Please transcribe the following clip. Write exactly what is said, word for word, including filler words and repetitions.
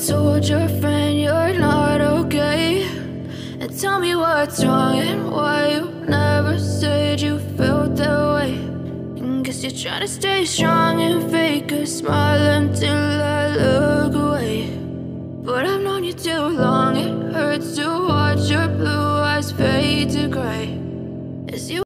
told your friend you're not okay? And tell me what's wrong and why you never said you felt that way. And guess you're trying to stay strong and fake a smile until I look away. But I've known you too long, it hurts to watch your blue eyes fade to gray as you